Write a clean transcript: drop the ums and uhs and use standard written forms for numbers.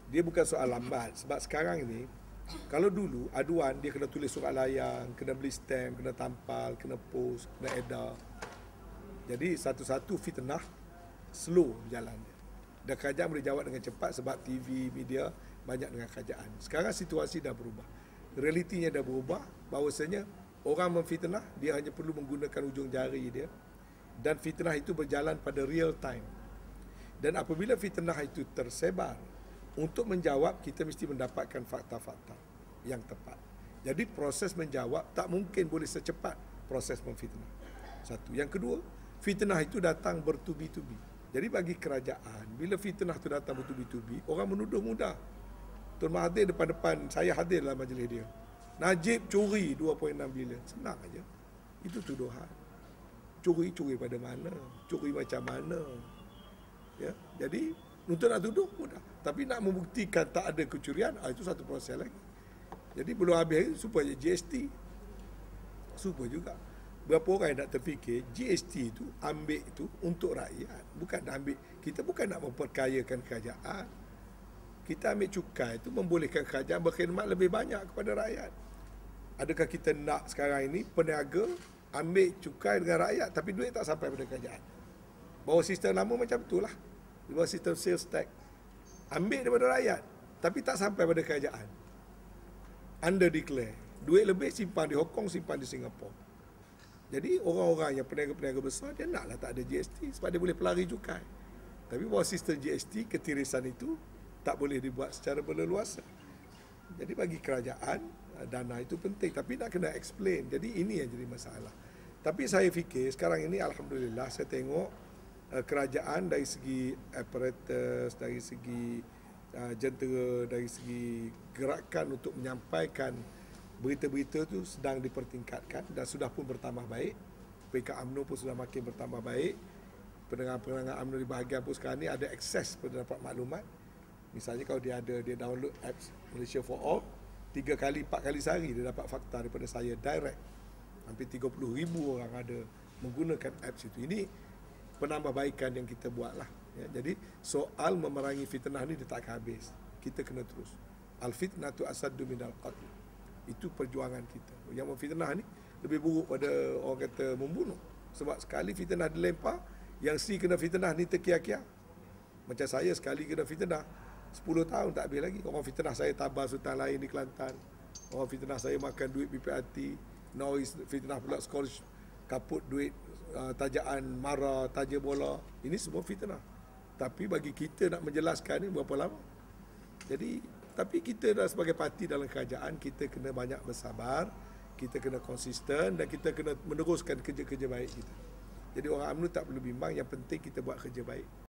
Dia bukan soal lambat. Sebab sekarang ni, kalau dulu aduan dia kena tulis surat layang, kena beli stamp, kena tampal, kena post, kena edar. Jadi satu-satu fitnah slow berjalan dia. Dan kerajaan boleh jawab dengan cepat sebab TV, media banyak dengan kerajaan. Sekarang situasi dah berubah. Realitinya dah berubah, bahawasanya orang memfitnah, dia hanya perlu menggunakan ujung jari dia, dan fitnah itu berjalan pada real time. Dan apabila fitnah itu tersebar, untuk menjawab kita mesti mendapatkan fakta-fakta yang tepat. Jadi proses menjawab tak mungkin boleh secepat proses memfitnah. Satu. Yang kedua, fitnah itu datang bertubi-tubi. Jadi bagi kerajaan, bila fitnah itu datang bertubi-tubi, orang menuduh mudah. Tun Mahathir depan-depan, saya hadir dalam majlis dia. Najib curi 2.6 bilion. Senang aja. Itu tuduhan. Curi pada mana? Curi macam mana? Ya, jadi untuk nak tuduh mudah. Tapi nak membuktikan tak ada kecurian, itu satu proses lagi. Jadi belum habis supaya GST. Super juga. Berapa orang yang nak terfikir GST itu ambil itu untuk rakyat. Bukan nak ambil, kita bukan nak memperkayakan kerajaan. Kita ambil cukai itu membolehkan kerajaan berkhidmat lebih banyak kepada rakyat. Adakah kita nak sekarang ini peniaga ambil cukai dengan rakyat tapi duit tak sampai pada kerajaan? Bahawa sistem lama macam itulah. Bahawa sistem sales tax. Ambil daripada rakyat tapi tak sampai pada kerajaan. Under declare. Duit lebih simpan di Hong Kong, simpan di Singapura. Jadi orang-orang yang peniaga-peniaga besar, dia naklah tak ada GST sebab dia boleh pelari cukai. Tapi bahawa sistem GST, ketirisan itu tak boleh dibuat secara berleluasa. Jadi bagi kerajaan, dana itu penting. Tapi nak kena explain. Jadi ini yang jadi masalah. Tapi saya fikir sekarang ini Alhamdulillah saya tengok kerajaan dari segi apparatus, dari segi jentera, dari segi gerakan untuk menyampaikan berita-berita itu sedang dipertingkatkan dan sudah pun bertambah baik. Peringkat UMNO pun sudah makin bertambah baik. Pendengar-pendengar UMNO di bahagian pun sekarang ni ada akses pada dapat maklumat. Misalnya kalau dia download apps Malaysia for All, 3 kali 4 kali sehari dia dapat fakta daripada saya direct. Hampir 30,000 orang ada menggunakan apps itu. Ini penambahbaikan yang kita buat lah. Ya, jadi soal memerangi fitnah ni dia tak akan habis. Kita kena terus. Al-fitnatu asaddu minal qatl. Itu perjuangan kita. Yang memfitnah ni lebih buruk pada orang kata membunuh. Sebab sekali fitnah dilempar, yang si kena fitnah ni terkiak-kiak. Macam saya sekali kena fitnah 10 tahun tak habis lagi. Orang fitnah saya tabah sultan lain di Kelantan. Orang fitnah saya makan duit PPRT. Noise fitnah pula scholarship, kaput duit tajaan mara, taja bola. Ini semua fitnah. Tapi bagi kita nak menjelaskan ni berapa lama? Jadi, tapi kita dah sebagai parti dalam kerajaan, kita kena banyak bersabar, kita kena konsisten dan kita kena meneruskan kerja-kerja baik kita. Jadi orang UMNO tak perlu bimbang, yang penting kita buat kerja baik.